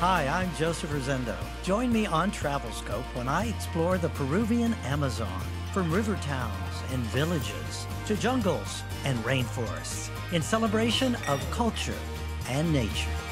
Hi, I'm Joseph Rosendo. Join me on Travelscope when I explore the Peruvian Amazon, from river towns and villages to jungles and rainforests, in celebration of culture and nature.